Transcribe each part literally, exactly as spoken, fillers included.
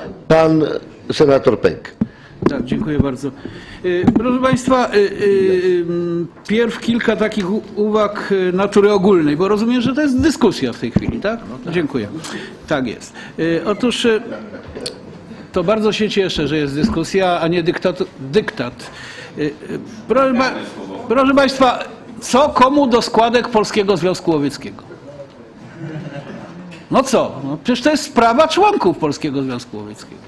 pan senator Pęk. Tak, dziękuję bardzo. Proszę Państwa, pierw kilka takich uwag natury ogólnej, bo rozumiem, że to jest dyskusja w tej chwili, tak? Dziękuję. Tak jest. Otóż to bardzo się cieszę, że jest dyskusja, a nie dyktat. dyktat. Proszę, proszę Państwa, co komu do składek Polskiego Związku Łowieckiego? No co? No przecież to jest sprawa członków Polskiego Związku Łowieckiego.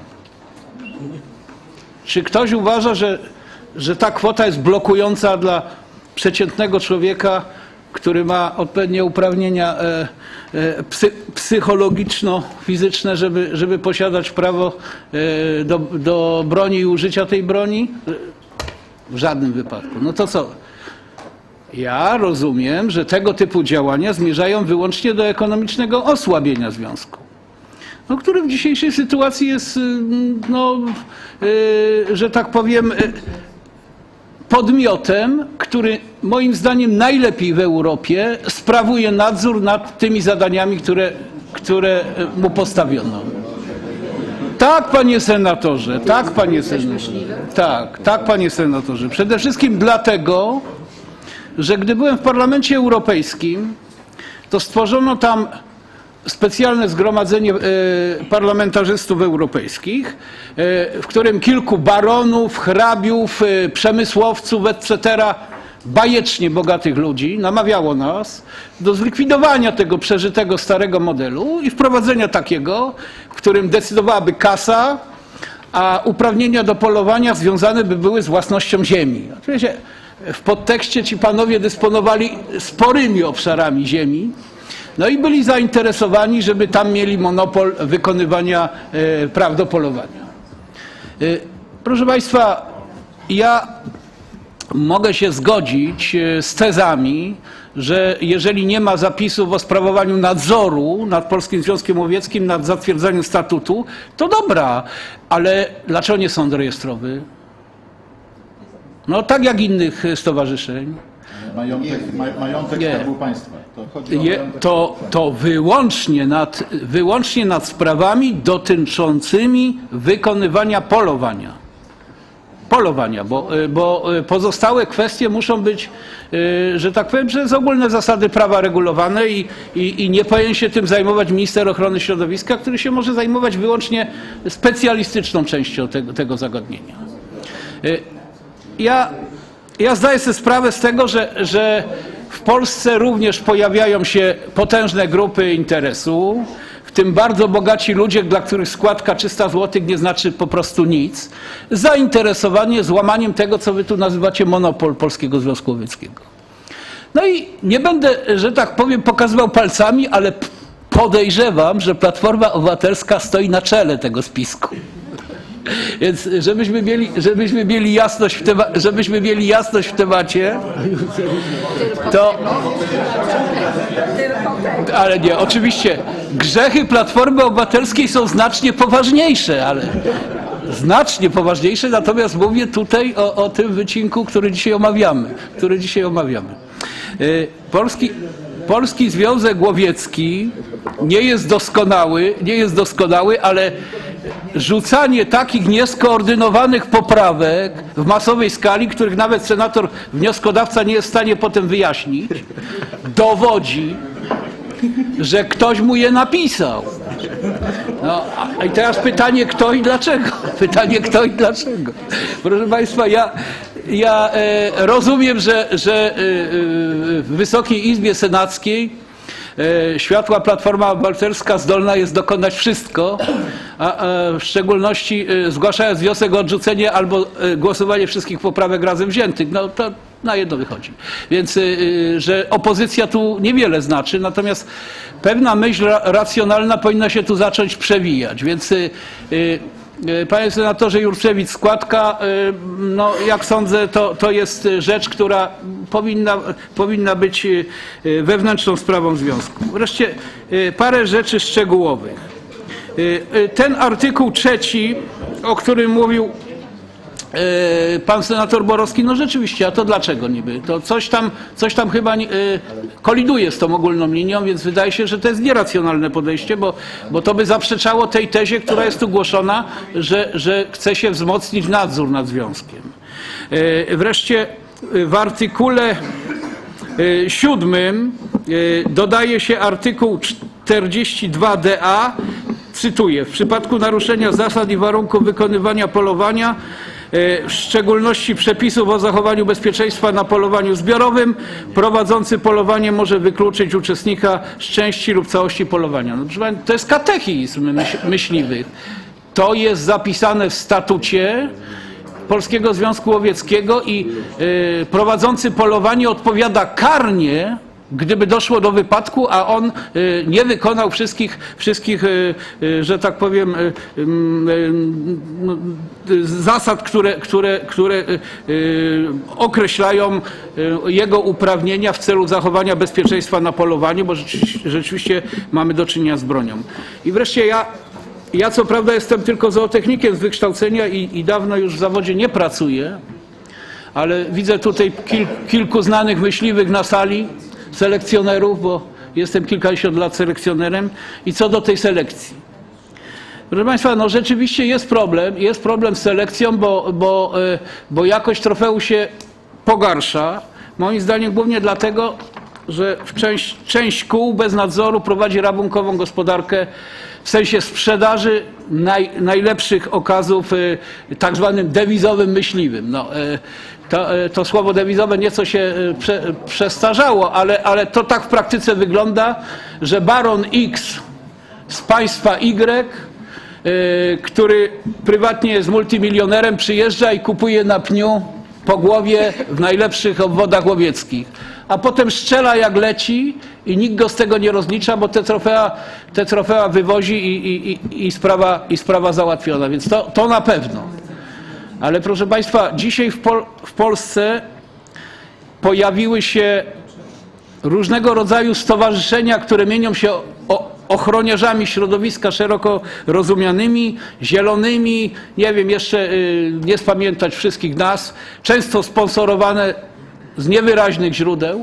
Czy ktoś uważa, że, że ta kwota jest blokująca dla przeciętnego człowieka, który ma odpowiednie uprawnienia e, e, psy, psychologiczno-fizyczne, żeby, żeby posiadać prawo e, do, do broni i użycia tej broni? W żadnym wypadku. No to co? Ja rozumiem, że tego typu działania zmierzają wyłącznie do ekonomicznego osłabienia związku, no, który w dzisiejszej sytuacji jest, no, yy, że tak powiem, yy, podmiotem, który moim zdaniem najlepiej w Europie sprawuje nadzór nad tymi zadaniami, które, które mu postawiono. Tak, panie senatorze, tak, panie senatorze. Tak, tak, panie senatorze. Przede wszystkim dlatego, że gdy byłem w Parlamencie Europejskim, to stworzono tam specjalne zgromadzenie parlamentarzystów europejskich, w którym kilku baronów, hrabiów, przemysłowców, et cetera, bajecznie bogatych ludzi namawiało nas do zlikwidowania tego przeżytego starego modelu i wprowadzenia takiego, w którym decydowałaby kasa, a uprawnienia do polowania związane by były z własnością ziemi. Oczywiście w podtekście ci panowie dysponowali sporymi obszarami ziemi, no i byli zainteresowani, żeby tam mieli monopol wykonywania e, praw do polowania. E, proszę Państwa, ja mogę się zgodzić z tezami, że jeżeli nie ma zapisów o sprawowaniu nadzoru nad Polskim Związkiem Łowieckim, nad zatwierdzeniem statutu, to dobra, ale dlaczego nie sąd rejestrowy? No tak jak innych stowarzyszeń. Majątek, majątek Skarbu Państwa. To, chodzi o Je, to, to wyłącznie, nad, wyłącznie nad sprawami dotyczącymi wykonywania polowania. Polowania, bo, bo pozostałe kwestie muszą być, że tak powiem, przez ogólne zasady prawa regulowane i, i, i nie powinien się tym zajmować minister ochrony środowiska, który się może zajmować wyłącznie specjalistyczną częścią tego, tego zagadnienia. Ja, ja zdaję sobie sprawę z tego, że, że w Polsce również pojawiają się potężne grupy interesu, w tym bardzo bogaci ludzie, dla których składka trzysta złotych nie znaczy po prostu nic, zainteresowanie złamaniem tego, co wy tu nazywacie monopol Polskiego Związku Łowieckiego. No i nie będę, że tak powiem, pokazywał palcami, ale podejrzewam, że Platforma Obywatelska stoi na czele tego spisku. Więc żebyśmy mieli, żebyśmy mieli jasność w tema, żebyśmy mieli jasność w temacie, to... Ale nie, oczywiście grzechy Platformy Obywatelskiej są znacznie poważniejsze, ale znacznie poważniejsze, natomiast mówię tutaj o, o tym wycinku, który dzisiaj omawiamy, który dzisiaj omawiamy. Polski, Polski Związek Łowiecki nie jest doskonały, nie jest doskonały, ale rzucanie takich nieskoordynowanych poprawek w masowej skali, których nawet senator wnioskodawca nie jest w stanie potem wyjaśnić, dowodzi, że ktoś mu je napisał. No, a i teraz pytanie, kto i dlaczego? Pytanie, kto i dlaczego? Proszę Państwa, ja, ja e, rozumiem, że, że e, w Wysokiej Izbie Senackiej światła Platforma Obywatelska zdolna jest dokonać wszystko, a, a w szczególności zgłaszając wniosek o odrzucenie albo głosowanie wszystkich poprawek razem wziętych. No to na jedno wychodzi. Więc, że opozycja tu niewiele znaczy, natomiast pewna myśl racjonalna powinna się tu zacząć przewijać. Więc panie senatorze Jurczewicz, składka, no jak sądzę, to, to jest rzecz, która powinna, powinna być wewnętrzną sprawą związku. Wreszcie parę rzeczy szczegółowych. Ten artykuł trzeci, o którym mówił Pan senator Borowski, no rzeczywiście, a to dlaczego niby? To coś tam, coś tam chyba nie, koliduje z tą ogólną linią, więc wydaje się, że to jest nieracjonalne podejście, bo, bo to by zaprzeczało tej tezie, która jest tu głoszona, że, że chce się wzmocnić nadzór nad związkiem. Wreszcie w artykule siódmym dodaje się artykuł czterdzieści dwa d a, cytuję, w przypadku naruszenia zasad i warunków wykonywania polowania, w szczególności przepisów o zachowaniu bezpieczeństwa na polowaniu zbiorowym, prowadzący polowanie może wykluczyć uczestnika z części lub całości polowania. No, proszę Państwa, to jest katechizm myśliwych. To jest zapisane w statucie Polskiego Związku Łowieckiego i y, prowadzący polowanie odpowiada karnie, gdyby doszło do wypadku, a on y, nie wykonał wszystkich, wszystkich y, y, że tak powiem, y, y, y, zasad, które, które, które y, y, określają y, jego uprawnienia w celu zachowania bezpieczeństwa na polowaniu, bo rzeczywiście, rzeczywiście mamy do czynienia z bronią. I wreszcie ja Ja co prawda jestem tylko zootechnikiem z wykształcenia i, i dawno już w zawodzie nie pracuję, ale widzę tutaj kil, kilku znanych myśliwych na sali, selekcjonerów, bo jestem kilkadziesiąt lat selekcjonerem. I co do tej selekcji. Proszę Państwa, no rzeczywiście jest problem, jest problem z selekcją, bo, bo, bo jakość trofeum się pogarsza. Moim zdaniem głównie dlatego, że w część, część kół bez nadzoru prowadzi rabunkową gospodarkę w sensie sprzedaży naj, najlepszych okazów y, tak zwanym dewizowym myśliwym. No, y, to, y, to słowo dewizowe nieco się y, prze, przestarzało, ale, ale to tak w praktyce wygląda, że baron X z państwa Y, y, który prywatnie jest multimilionerem, przyjeżdża i kupuje na pniu po głowie w najlepszych obwodach łowieckich, a potem strzela jak leci i nikt go z tego nie rozlicza, bo te trofea, te trofea wywozi i, i, i, i, sprawa, i sprawa załatwiona, więc to, to na pewno. Ale proszę Państwa, dzisiaj w, Pol w Polsce pojawiły się różnego rodzaju stowarzyszenia, które mienią się o, ochroniarzami środowiska szeroko rozumianymi, zielonymi, nie wiem, jeszcze y, nie spamiętać wszystkich nazw, często sponsorowane z niewyraźnych źródeł,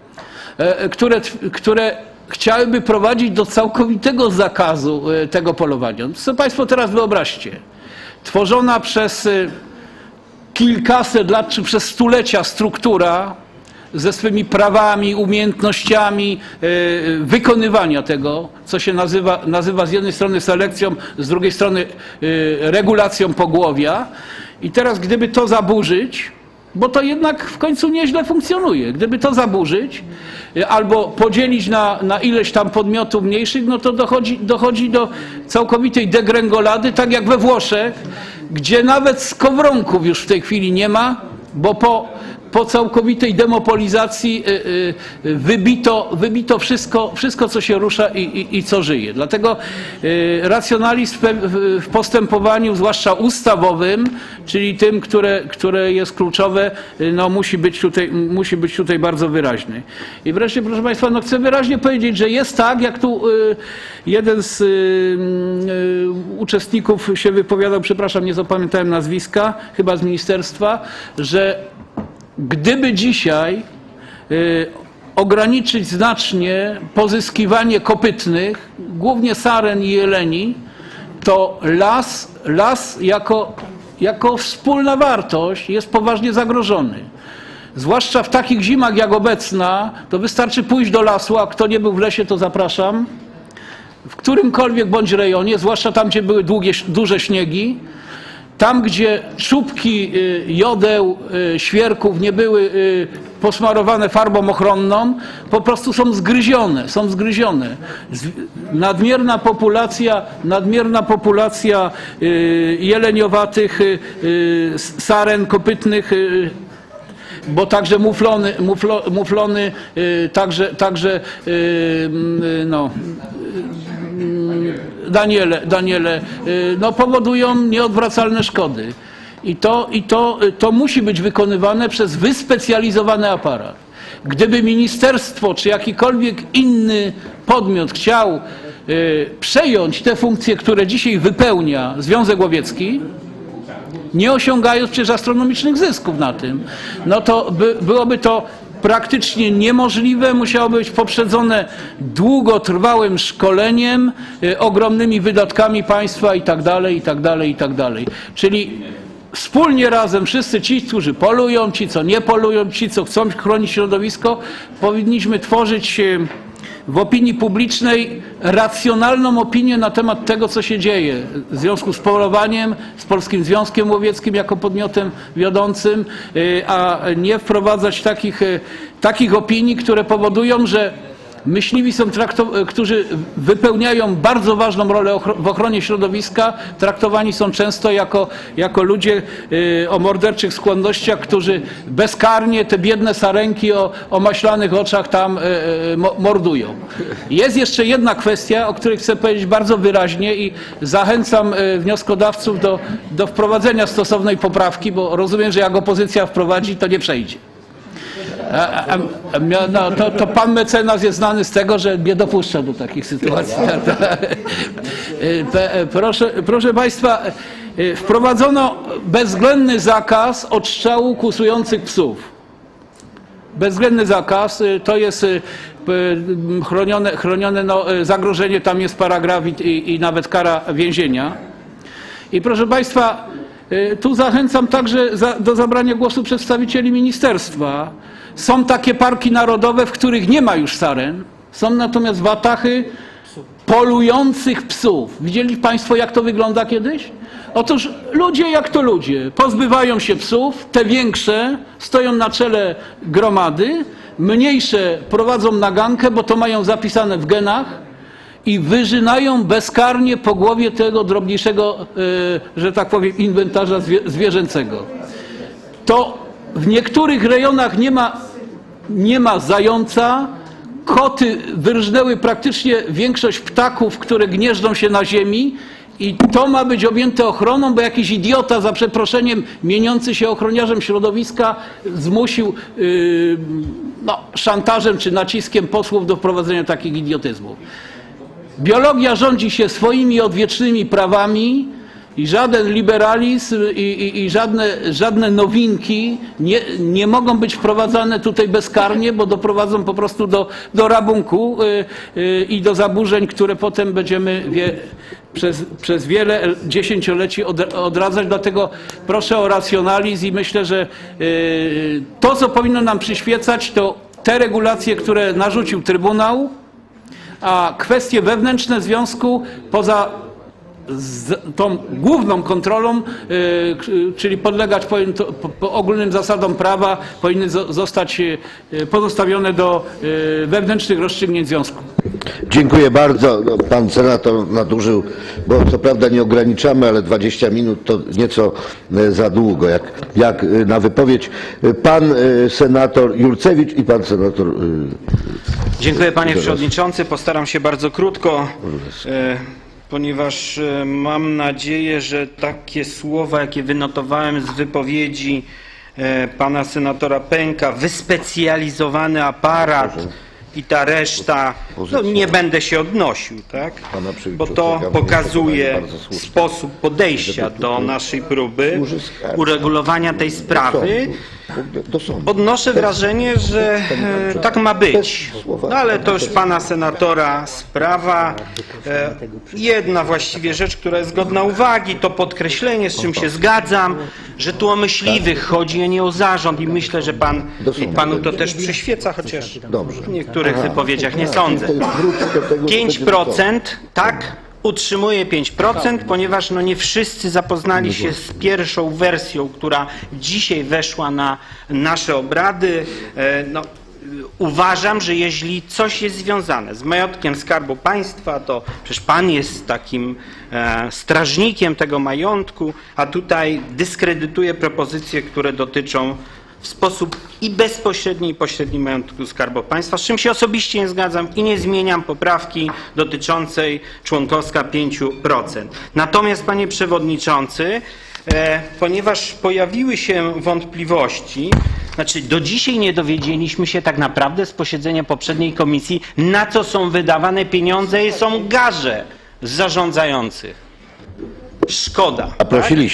y, które, które chciałyby prowadzić do całkowitego zakazu y, tego polowania. Co Państwo teraz wyobraźcie, tworzona przez y, kilkaset lat czy przez stulecia struktura ze swymi prawami, umiejętnościami y, wykonywania tego, co się nazywa, nazywa z jednej strony selekcją, z drugiej strony y, regulacją pogłowia. I teraz gdyby to zaburzyć, bo to jednak w końcu nieźle funkcjonuje, gdyby to zaburzyć y, albo podzielić na, na ileś tam podmiotów mniejszych, no to dochodzi, dochodzi do całkowitej degrengolady, tak jak we Włoszech, gdzie nawet skowronków już w tej chwili nie ma, bo po Po całkowitej demopolizacji wybito, wybito wszystko, wszystko, co się rusza i, i, i co żyje. Dlatego racjonalizm w postępowaniu, zwłaszcza ustawowym, czyli tym, które, które jest kluczowe, no musi być tutaj, musi być tutaj bardzo wyraźny. I wreszcie, proszę Państwa, no chcę wyraźnie powiedzieć, że jest tak, jak tu jeden z uczestników się wypowiadał, przepraszam, nie zapamiętałem nazwiska, chyba z ministerstwa, że gdyby dzisiaj y, ograniczyć znacznie pozyskiwanie kopytnych, głównie saren i jeleni, to las, las jako, jako wspólna wartość jest poważnie zagrożony. Zwłaszcza w takich zimach jak obecna, to wystarczy pójść do lasu, a kto nie był w lesie, to zapraszam, w którymkolwiek bądź rejonie, zwłaszcza tam, gdzie były długie, duże śniegi, tam, gdzie czubki jodeł, świerków nie były posmarowane farbą ochronną, po prostu są zgryzione, są zgryzione. Nadmierna populacja, nadmierna populacja jeleniowatych, saren kopytnych, bo także muflony, muflo, muflony także, także no, Daniele, Daniele, no, powodują nieodwracalne szkody. I, to, i to, to musi być wykonywane przez wyspecjalizowany aparat. Gdyby ministerstwo czy jakikolwiek inny podmiot chciał y, przejąć te funkcje, które dzisiaj wypełnia Związek Łowiecki, nie osiągając przecież astronomicznych zysków na tym, no to by, byłoby to praktycznie niemożliwe, musiało być poprzedzone długotrwałym szkoleniem, y, ogromnymi wydatkami państwa i tak dalej, i tak dalej, i tak dalej. Czyli wspólnie razem wszyscy ci, którzy polują, ci, co nie polują, ci, co chcą chronić środowisko, powinniśmy tworzyć w opinii publicznej racjonalną opinię na temat tego, co się dzieje w związku z polowaniem, z Polskim Związkiem Łowieckim jako podmiotem wiodącym, a nie wprowadzać takich, takich opinii, które powodują, że myśliwi, są którzy wypełniają bardzo ważną rolę w ochronie środowiska, traktowani są często jako, jako ludzie y, o morderczych skłonnościach, którzy bezkarnie te biedne sarenki o, o maślanych oczach tam y, y, mordują. Jest jeszcze jedna kwestia, o której chcę powiedzieć bardzo wyraźnie i zachęcam y, wnioskodawców do, do wprowadzenia stosownej poprawki, bo rozumiem, że jak opozycja wprowadzi, to nie przejdzie. A, a, a, no, to, to pan mecenas jest znany z tego, że nie dopuszcza do takich sytuacji. Proszę, proszę państwa, wprowadzono bezwzględny zakaz odstrzału kłusujących psów. Bezwzględny zakaz, to jest chronione, chronione no, zagrożenie, tam jest paragraf i, i nawet kara więzienia. I proszę państwa, tu zachęcam także za, do zabrania głosu przedstawicieli ministerstwa. Są takie parki narodowe, w których nie ma już saren, są natomiast watachy polujących psów. Widzieli państwo, jak to wygląda kiedyś? Otóż ludzie jak to ludzie, pozbywają się psów, te większe stoją na czele gromady, mniejsze prowadzą nagankę, bo to mają zapisane w genach, i wyżynają bezkarnie po głowie tego drobniejszego, że tak powiem, inwentarza zwierzęcego. To w niektórych rejonach nie ma, nie ma zająca, koty wyrżnęły praktycznie większość ptaków, które gnieżdżą się na ziemi, i to ma być objęte ochroną, bo jakiś idiota, za przeproszeniem, mieniący się ochroniarzem środowiska, zmusił yy, no, szantażem czy naciskiem posłów do wprowadzenia takich idiotyzmów. Biologia rządzi się swoimi odwiecznymi prawami i żaden liberalizm i, i, i żadne, żadne nowinki nie, nie mogą być wprowadzane tutaj bezkarnie, bo doprowadzą po prostu do, do rabunku y, y, i do zaburzeń, które potem będziemy wie, przez, przez wiele dziesięcioleci od, odradzać. Dlatego proszę o racjonalizm i myślę, że y, to, co powinno nam przyświecać, to te regulacje, które narzucił Trybunał, a kwestie wewnętrzne związku poza z tą główną kontrolą, yy, czyli podlegać powinien to, po, po ogólnym zasadom prawa, powinny zo, zostać yy, pozostawione do yy, wewnętrznych rozstrzygnięć związku. Dziękuję bardzo. No, pan senator nadużył, bo co prawda nie ograniczamy, ale dwadzieścia minut to nieco za długo, jak, jak na wypowiedź. Pan senator Jurcewicz i pan senator... Dziękuję panie przewodniczący. Postaram się bardzo krótko, ponieważ mam nadzieję, że takie słowa, jakie wynotowałem z wypowiedzi pana senatora Pęka, wyspecjalizowany aparat i ta reszta, no nie będę się odnosił, tak? Bo to pokazuje sposób podejścia do naszej próby uregulowania tej sprawy. Odnoszę wrażenie, że tak ma być. No ale to już pana senatora sprawa. Jedna właściwie rzecz, która jest godna uwagi, to podkreślenie, z czym się zgadzam, że tu o myśliwych chodzi, a nie o zarząd, i myślę, że pan, panu to też przyświeca, chociaż w niektórych wypowiedziach nie sądzę. pięć procent, tak? Utrzymuje pięć procent, ponieważ no nie wszyscy zapoznali się z pierwszą wersją, która dzisiaj weszła na nasze obrady. No, uważam, że jeśli coś jest związane z majątkiem Skarbu Państwa, to przecież pan jest takim e, strażnikiem tego majątku, a tutaj dyskredytuje propozycje, które dotyczą w sposób i bezpośredni, i pośredni majątku Skarbu Państwa, z czym się osobiście nie zgadzam i nie zmieniam poprawki dotyczącej członkowska pięć procent. Natomiast, panie przewodniczący, e, ponieważ pojawiły się wątpliwości, znaczy do dzisiaj nie dowiedzieliśmy się tak naprawdę z posiedzenia poprzedniej komisji, na co są wydawane pieniądze i są garze zarządzających. Szkoda. A prosiliśmy. Tak?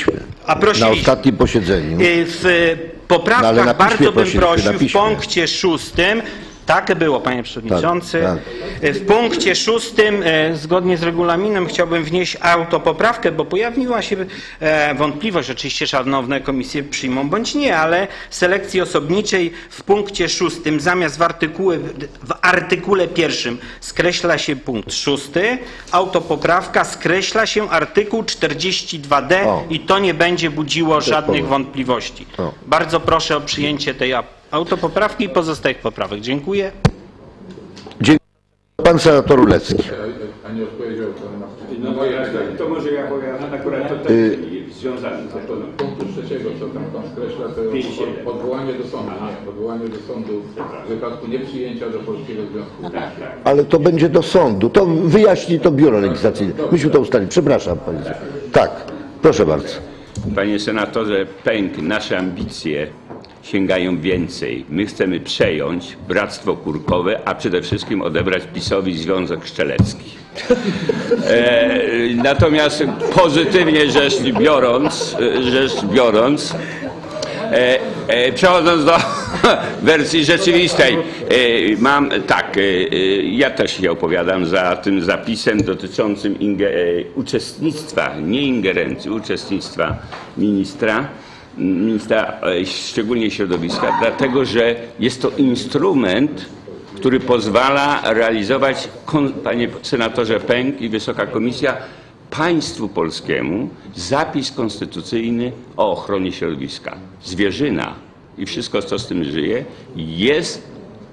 A Na prosiliśmy. ostatnim posiedzeniu. W No, ale poprawkach na piśmie bardzo bym prosiliśmy, prosił na w piśmie. punkcie szóstym, tak było, panie przewodniczący, Tak, w punkcie szóstym e, zgodnie z regulaminem chciałbym wnieść autopoprawkę, bo pojawiła się e, wątpliwość, oczywiście szanowne komisje przyjmą bądź nie, ale selekcji osobniczej w punkcie szóstym zamiast w artykuły, w artykule pierwszym skreśla się punkt szósty, autopoprawka skreśla się artykuł czterdzieści dwa d O. i to nie będzie budziło żadnych powód. wątpliwości. O. Bardzo proszę o przyjęcie tej autopoprawki i pozostałych poprawek. Dziękuję. Dziękuję. Pan senator Ulecki. A nie odpowiedział pan na No moje pytanie, to może ja, bo ja akurat to też jest związane z tym. punktu trzeciego, co tam pan skreśla, to od- odwołanie do sądu. Nie, odwołanie do sądu w wypadku nieprzyjęcia do Polskiego Związku. Ale to będzie do sądu. To wyjaśni to biuro legislacyjne. Myśmy to ustalili. Przepraszam, panie. Tak, proszę bardzo. Panie senatorze Pęk, nasze ambicje sięgają więcej. My chcemy przejąć Bractwo Kurkowe, a przede wszystkim odebrać PiS-owi Związek Strzelecki. E, natomiast pozytywnie rzecz biorąc, rzecz biorąc e, e, przechodząc do wersji rzeczywistej, e, mam tak, e, ja też się opowiadam za tym zapisem dotyczącym inge, e, uczestnictwa, nie ingerencji, uczestnictwa ministra, ministra e, szczególnie środowiska, dlatego że jest to instrument, który pozwala realizować, panie senatorze Pęk i Wysoka Komisja, państwu polskiemu zapis konstytucyjny o ochronie środowiska. Zwierzyna i wszystko, co z tym żyje, jest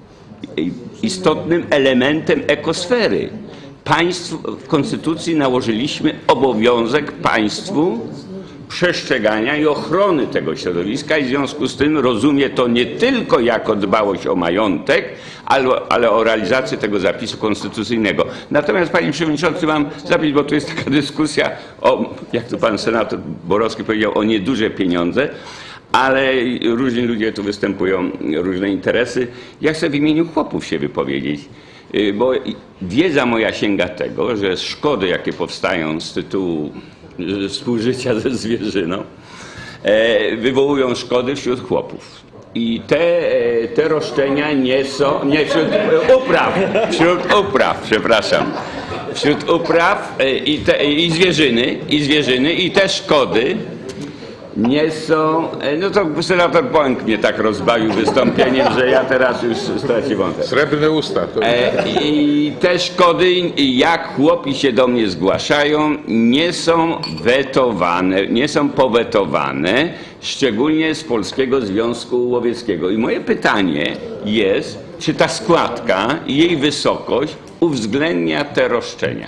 istotnym elementem ekosfery. Państwu, w konstytucji nałożyliśmy obowiązek państwu przestrzegania i ochrony tego środowiska i w związku z tym rozumie to nie tylko jako dbałość o majątek, ale, ale o realizację tego zapisu konstytucyjnego. Natomiast, panie przewodniczący, mam zapis, bo tu jest taka dyskusja o, jak to pan senator Borowski powiedział, o nieduże pieniądze, ale różni ludzie tu występują, różne interesy. Ja chcę w imieniu chłopów się wypowiedzieć, bo wiedza moja sięga tego, że szkody, jakie powstają z tytułu współżycia ze zwierzyną, wywołują szkody wśród chłopów. I te, te roszczenia nie są, nie wśród upraw, wśród upraw, przepraszam, wśród upraw i, te, i zwierzyny, i zwierzyny, i te szkody nie są, no to senator Pąk mnie tak rozbawił wystąpieniem, że ja teraz już straciłem wątek. Srebrne usta. To... E, I te szkody, jak chłopi się do mnie zgłaszają, nie są wetowane, nie są powetowane, szczególnie z Polskiego Związku Łowieckiego. I moje pytanie jest, czy ta składka i jej wysokość uwzględnia te roszczenia?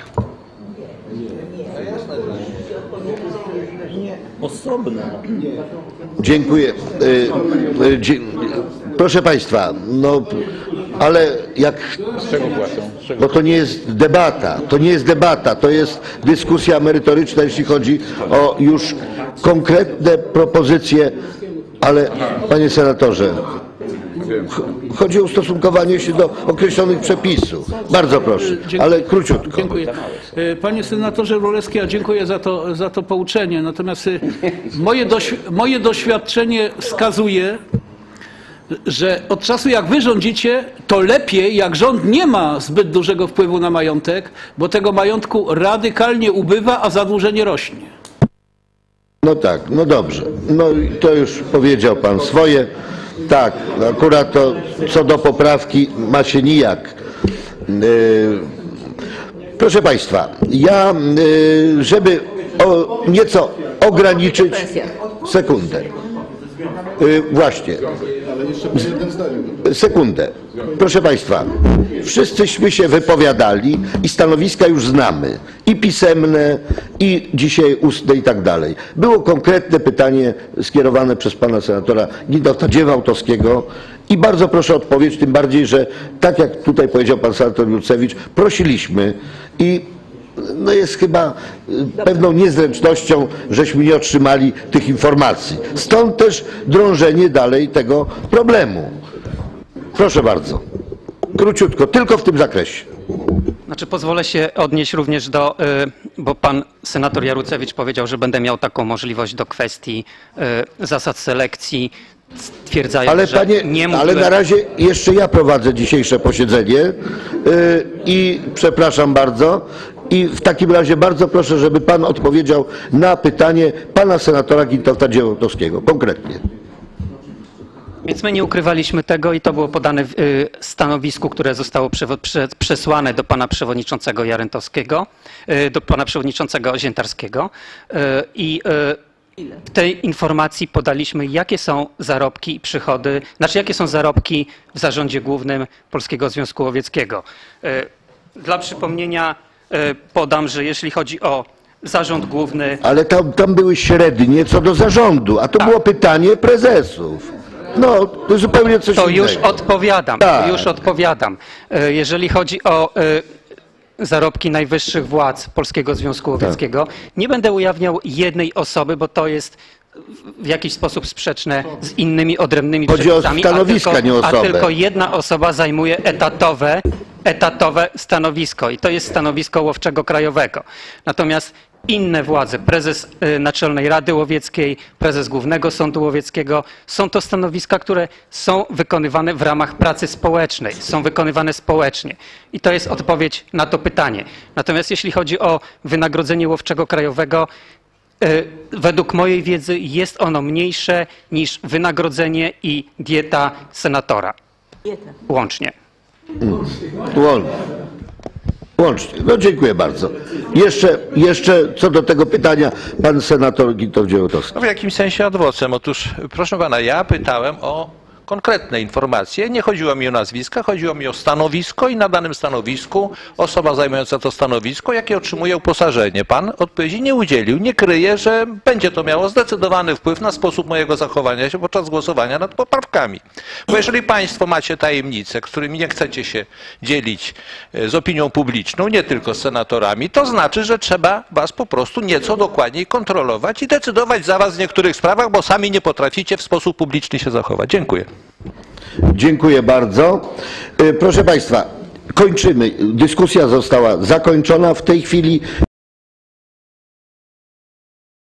Osobno. Dziękuję. Y, y, dzie proszę państwa, no ale jak. Z czego płacą? Z czego? Bo to nie jest debata, to nie jest debata, to jest dyskusja merytoryczna, jeśli chodzi o już konkretne propozycje, ale panie senatorze, chodzi o ustosunkowanie się do określonych przepisów. Bardzo proszę, ale króciutko. Dziękuję. Panie senatorze Wróblewski, ja dziękuję za to, za to pouczenie. Natomiast moje, doś moje doświadczenie wskazuje, że od czasu jak wy rządzicie, to lepiej jak rząd nie ma zbyt dużego wpływu na majątek, bo tego majątku radykalnie ubywa, a zadłużenie rośnie. No tak, no dobrze. No i to już powiedział pan swoje. Tak, akurat to co do poprawki ma się nijak. Yy, proszę państwa, ja, yy, żeby o, nieco ograniczyć... Sekundę. Yy, właśnie. Ale jeszcze po jednym zdaniu. Sekundę. Proszę państwa, wszyscyśmy się wypowiadali i stanowiska już znamy. I pisemne, i dzisiaj ustne i tak dalej. Było konkretne pytanie skierowane przez pana senatora Gidota Dziewałtowskiego i bardzo proszę o odpowiedź, tym bardziej, że tak jak tutaj powiedział pan senator Jucewicz, prosiliśmy i no jest chyba pewną niezręcznością, żeśmy nie otrzymali tych informacji. Stąd też drążenie dalej tego problemu. Proszę bardzo. Króciutko, tylko w tym zakresie. Znaczy pozwolę się odnieść również do, y, bo pan senator Jarucewicz powiedział, że będę miał taką możliwość do kwestii y, zasad selekcji, stwierdzając, Ale że panie, nie ale mówiłem... na razie jeszcze ja prowadzę dzisiejsze posiedzenie yy, i przepraszam bardzo. I w takim razie bardzo proszę, żeby pan odpowiedział na pytanie pana senatora Gintauta Dziełotowskiego. Konkretnie. Więc my nie ukrywaliśmy tego i to było podane w y, stanowisku, które zostało przewo- prze- przesłane do pana przewodniczącego Jarętowskiego, y, do pana przewodniczącego Ziętarskiego y, i y, w tej informacji podaliśmy, jakie są zarobki i przychody, znaczy jakie są zarobki w zarządzie głównym Polskiego Związku Łowieckiego. Y, Dla przypomnienia y, podam, że jeśli chodzi o zarząd główny, Ale tam, tam były średnie co do zarządu, a to Tak. było pytanie prezesów. No, to zupełnie coś to innego. już odpowiadam, Tak. to już odpowiadam. E, Jeżeli chodzi o e, zarobki najwyższych władz Polskiego Związku Łowieckiego, nie będę ujawniał jednej osoby, bo to jest w jakiś sposób sprzeczne z innymi odrębnymi Chodzi o przepisami, stanowiska, a tylko, nie osobę. a tylko jedna osoba zajmuje etatowe, etatowe stanowisko i to jest stanowisko łowczego krajowego. Natomiast inne władze, prezes y, Naczelnej Rady Łowieckiej, prezes Głównego Sądu Łowieckiego, są to stanowiska, które są wykonywane w ramach pracy społecznej, są wykonywane społecznie. I to jest odpowiedź na to pytanie. Natomiast jeśli chodzi o wynagrodzenie łowczego krajowego, y, według mojej wiedzy jest ono mniejsze niż wynagrodzenie i dieta senatora. Łącznie. Łącznie. Łącznie. No dziękuję bardzo. Jeszcze, jeszcze co do tego pytania pan senator Gintaut Dziełotowski. No w jakimś sensie adwocem. Otóż, proszę pana, ja pytałem o konkretne informacje. Nie chodziło mi o nazwiska, chodziło mi o stanowisko i na danym stanowisku osoba zajmująca to stanowisko, jakie otrzymuje uposażenie. Pan odpowiedzi nie udzielił. Nie kryje, że będzie to miało zdecydowany wpływ na sposób mojego zachowania się podczas głosowania nad poprawkami. Bo jeżeli państwo macie tajemnice, którymi nie chcecie się dzielić z opinią publiczną, nie tylko z senatorami, to znaczy, że trzeba was po prostu nieco dokładniej kontrolować i decydować za was w niektórych sprawach, bo sami nie potraficie w sposób publiczny się zachować. Dziękuję. Dziękuję bardzo. Proszę państwa, kończymy. Dyskusja została zakończona w tej chwili.